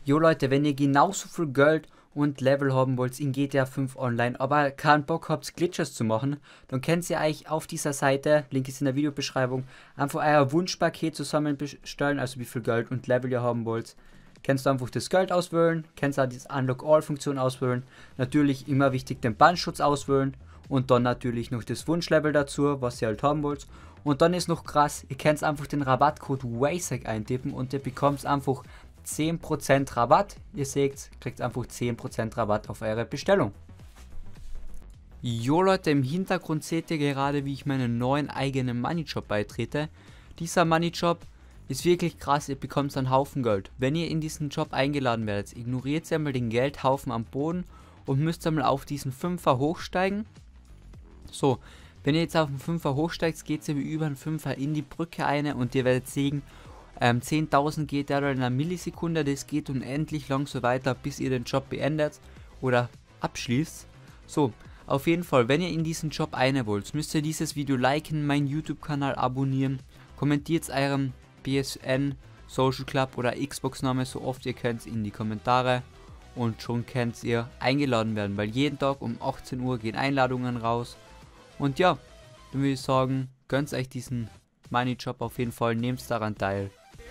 Jo Leute, wenn ihr genauso viel Geld und Level haben wollt in GTA 5 Online, aber keinen Bock habt, Glitches zu machen, dann könnt ihr euch auf dieser Seite, Link ist in der Videobeschreibung, einfach euer Wunschpaket zusammenstellen, also wie viel Geld und Level ihr haben wollt. Kannst du einfach das Geld auswählen, kannst auch diese Unlock All Funktion auswählen, natürlich immer wichtig den Bandschutz auswählen und dann natürlich noch das Wunschlevel dazu, was ihr halt haben wollt. Und dann ist noch krass, ihr könnt einfach den Rabattcode WASEC eintippen und ihr bekommt einfach 10% Rabatt. Ihr seht, kriegt einfach 10% Rabatt auf eure Bestellung. Jo Leute, im Hintergrund seht ihr gerade, wie ich meinen neuen eigenen Moneyjob beitrete. Dieser Moneyjob ist wirklich krass, ihr bekommt einen Haufen Geld. Wenn ihr in diesen Job eingeladen werdet, ignoriert einmal den Geldhaufen am Boden und müsst einmal auf diesen 5er hochsteigen. So, wenn ihr jetzt auf den 5er hochsteigt, geht ihr wie über den 5er in die Brücke ein und ihr werdet sehen, 10.000 geht der in einer Millisekunde, das geht unendlich lang so weiter, bis ihr den Job beendet oder abschließt. So, auf jeden Fall, wenn ihr in diesen Job eine wollt, müsst ihr dieses Video liken, meinen YouTube-Kanal abonnieren, kommentiert eurem PSN, Social Club oder Xbox-Name so oft ihr könnt in die Kommentare und schon könnt ihr eingeladen werden, weil jeden Tag um 18 Uhr gehen Einladungen raus. Und ja, dann würde ich sagen, gönnt euch diesen Moneyjob auf jeden Fall, nehmt daran teil.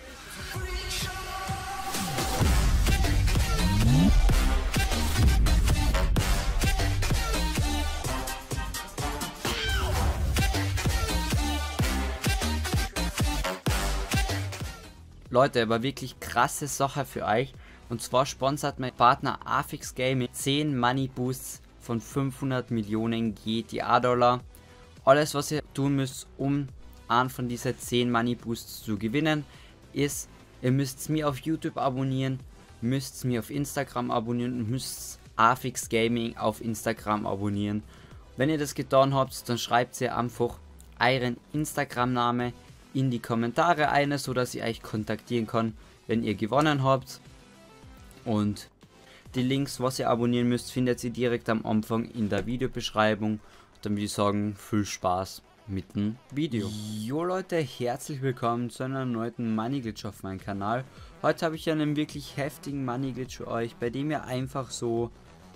Leute, aber wirklich krasse Sache für euch. Und zwar sponsert mein Partner Afix Gaming 10 Money Boosts von 500 Millionen GTA-Dollar. Alles, was ihr tun müsst, um einen von diesen 10 Money Boosts zu gewinnen, ist, ihr müsst mir auf YouTube abonnieren, müsst mir auf Instagram abonnieren und müsst Afix Gaming auf Instagram abonnieren. Wenn ihr das getan habt, dann schreibt ihr einfach euren Instagram-Name in die Kommentare ein, so dass ich euch kontaktieren kann, wenn ihr gewonnen habt. Und die Links, was ihr abonnieren müsst, findet ihr direkt am Anfang in der Videobeschreibung. Dann würde ich sagen, viel Spaß mit dem Video. Jo Leute, herzlich willkommen zu einer erneuten Money Glitch auf meinem Kanal. Heute habe ich einen wirklich heftigen Money Glitch für euch, bei dem ihr einfach so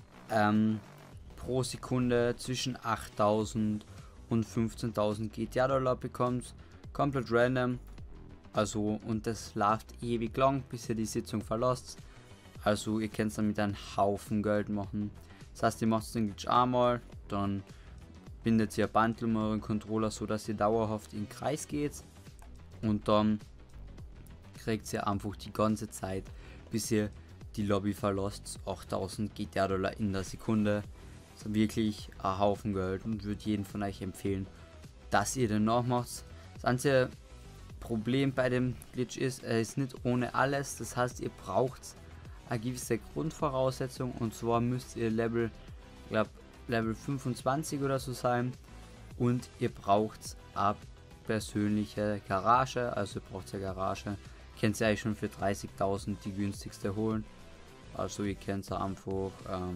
pro Sekunde zwischen 8.000 und 15.000 GTA-Dollar bekommt. Komplett random. Also, und das läuft ewig lang, bis ihr die Sitzung verlasst. Also, ihr könnt damit einen Haufen Geld machen. Das heißt, ihr macht den Glitch einmal, dann bindet ihr ein Bundle um euren Controller, so dass ihr dauerhaft in den Kreis geht. Und dann kriegt ihr einfach die ganze Zeit, bis ihr die Lobby verlasst, 8000 GTA-Dollar in der Sekunde. Das ist wirklich ein Haufen Geld und würde jeden von euch empfehlen, dass ihr den nachmacht. Das einzige Problem bei dem Glitch ist, er ist nicht ohne alles. Das heißt, ihr braucht eine gewisse Grundvoraussetzung, und zwar müsst ihr Level 25 oder so sein, und ihr braucht eine persönliche Garage. Also ihr braucht eine Garage. Könnt ihr eigentlich schon für 30.000 die günstigste holen. Also ihr könnt einfach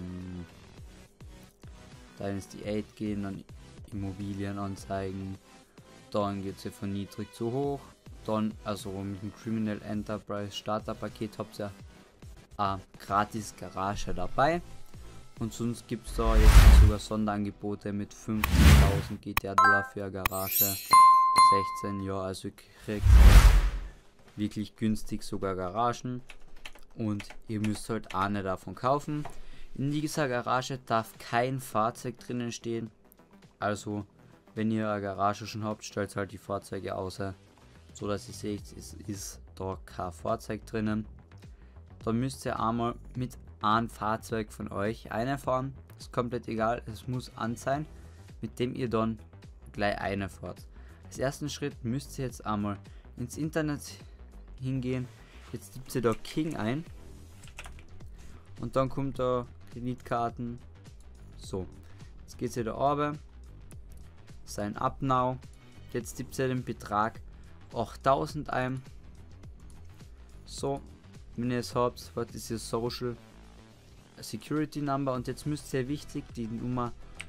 Dynasty 8 gehen, dann Immobilien anzeigen, dann geht es von niedrig zu hoch, dann also mit dem Criminal Enterprise Starter Paket habt ihr eine gratis Garage dabei, und sonst gibt es da jetzt sogar Sonderangebote mit 15.000 GTA-Dollar für eine Garage, 16, ja, also ihr kriegt wirklich günstig sogar Garagen, und ihr müsst halt eine davon kaufen. In dieser Garage darf kein Fahrzeug drinnen stehen, also wenn ihr eine Garage schon habt, stellt halt die Fahrzeuge aus, so dass ihr seht, es ist da kein Fahrzeug drinnen. Dann müsst ihr einmal mit einem Fahrzeug von euch einfahren, ist komplett egal, es muss an sein, mit dem ihr dann gleich einfahrt. Als ersten Schritt müsst ihr jetzt einmal ins Internet hingehen, jetzt gibt ihr da King ein und dann kommt da Kreditkarten. So, jetzt geht ihr da runter, Sign up now, jetzt tippt ihr den Betrag 8000 ein. So, wenn ihr es habt, was ist ihr Social Security Number, und jetzt müsst ihr wichtig die Nummer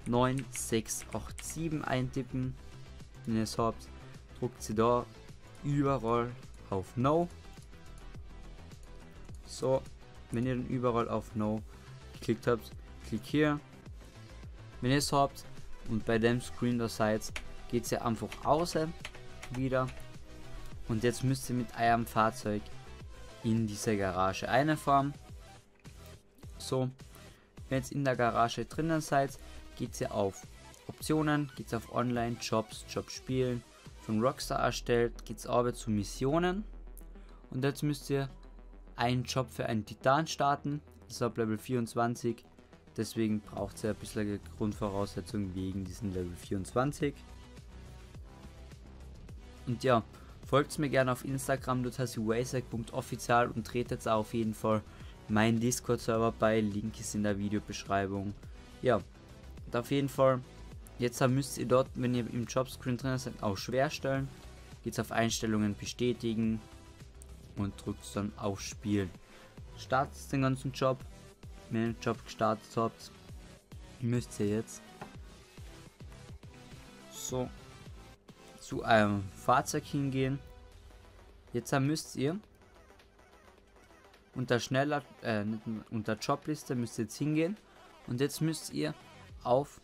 9687 eintippen. Wenn ihr es habt, druckt sie da überall auf No. So, wenn ihr dann überall auf No geklickt habt, klickt hier. Wenn ihr es habt und bei dem Screen da seid, geht ihr einfach außen wieder. Und jetzt müsst ihr mit eurem Fahrzeug in diese Garage einfahren. So, wenn ihr jetzt in der Garage drinnen seid, geht ihr auf Optionen, geht auf Online, Jobs, Jobs spielen, von Rockstar erstellt, geht es aber zu Missionen. Und jetzt müsst ihr einen Job für einen Titan starten. Das ist ab Level 24. Deswegen braucht ihr ein bisschen Grundvoraussetzungen wegen diesem Level 24. Und ja, folgt mir gerne auf Instagram, dort heißt waysack.offizial und tretet auf jeden Fall meinen Discord-Server bei. Link ist in der Videobeschreibung. Ja, und auf jeden Fall, jetzt müsst ihr dort, wenn ihr im Jobscreen drin seid, auch schwer stellen. Geht auf Einstellungen bestätigen und drückt dann auf Spielen. Startet den ganzen Job. Wenn ihr den Job gestartet habt, müsst ihr jetzt so zu einem Fahrzeug hingehen. Jetzt müsst ihr unter unter Jobliste müsst ihr jetzt hingehen und jetzt müsst ihr auf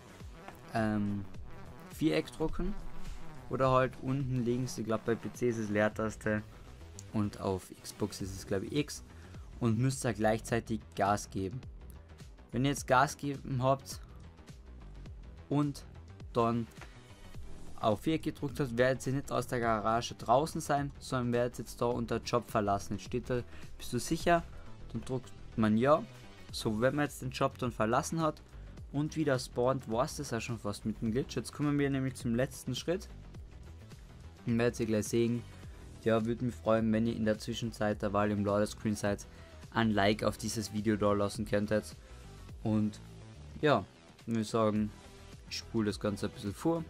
Viereck drücken oder halt unten links, ich glaube bei PC ist es Leertaste und auf Xbox ist es glaube ich X, und müsst ihr gleichzeitig Gas geben. Wenn ihr jetzt Gas geben habt und dann auf Viereck gedrückt habt, werdet ihr nicht aus der Garage draußen sein, sondern werdet jetzt da unter Job verlassen. Jetzt steht da, bist du sicher? Dann drückt man ja. So, wenn man jetzt den Job dann verlassen hat und wieder spawnt, war es das auch schon fast mit dem Glitch. Jetzt kommen wir nämlich zum letzten Schritt. Und werdet ihr gleich sehen. Ja, würde mich freuen, wenn ihr in der Zwischenzeit der Wahl im Ladescreen seid, ein Like auf dieses Video da lassen könntet. Und ja, wir sagen, ich spule das Ganze ein bisschen vor.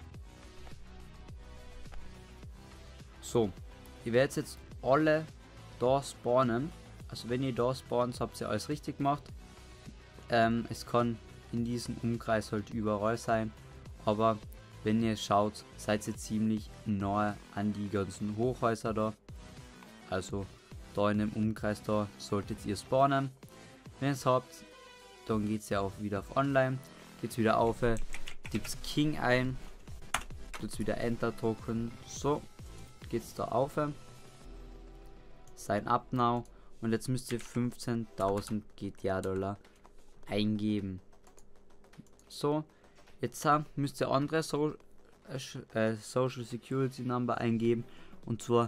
So, ihr werdet jetzt alle da spawnen. Also wenn ihr da spawnt, habt ihr alles richtig gemacht. Es kann in diesem Umkreis halt überall sein. Aber wenn ihr schaut, seid ihr ziemlich nahe an die ganzen Hochhäuser da. Also da in dem Umkreis da solltet ihr spawnen. Wenn ihr es habt, dann geht es ja auch wieder auf Online. Geht wieder auf, tippt King ein. Tut wieder Enter drücken. So. Geht's da auf, Sign up now, und jetzt müsst ihr 15.000 GTA-Dollar eingeben. So, jetzt müsst ihr andere Social Security Number eingeben, und zwar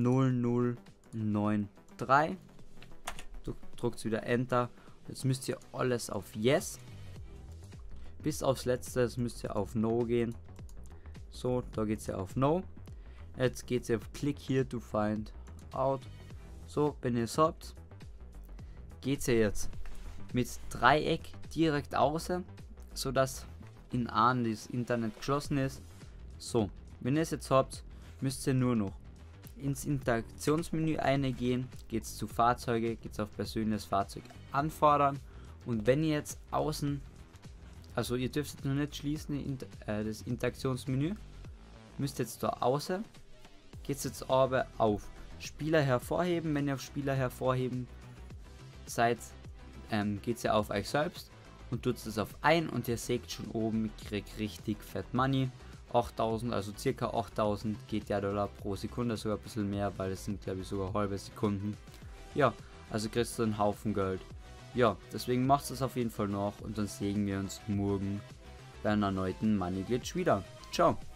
0093. Drückt wieder Enter. Jetzt müsst ihr alles auf Yes. Bis aufs letzte, das müsst ihr auf No gehen. So, da geht's ja auf No. Jetzt geht es auf Click here to find out. So, wenn ihr es habt, geht ihr jetzt mit Dreieck direkt außen, sodass in einem das Internet geschlossen ist. So, wenn ihr es jetzt habt, müsst ihr nur noch ins Interaktionsmenü eingehen, geht es zu Fahrzeuge, geht es auf persönliches Fahrzeug anfordern, und wenn ihr jetzt außen, also ihr dürft jetzt noch nicht schließen, das Interaktionsmenü, müsst jetzt da außen, geht es jetzt aber auf Spieler hervorheben. Wenn ihr auf Spieler hervorheben seid, geht es ja auf euch selbst und tut es auf ein, und ihr seht schon oben, ich krieg richtig fett Money. 8000, also circa 8000 GTA-Dollar pro Sekunde, sogar ein bisschen mehr, weil es sind glaube ich sogar halbe Sekunden. Ja, also kriegst du einen Haufen Geld. Ja, deswegen macht es auf jeden Fall noch, und dann sehen wir uns morgen bei einem erneuten Money Glitch wieder. Ciao.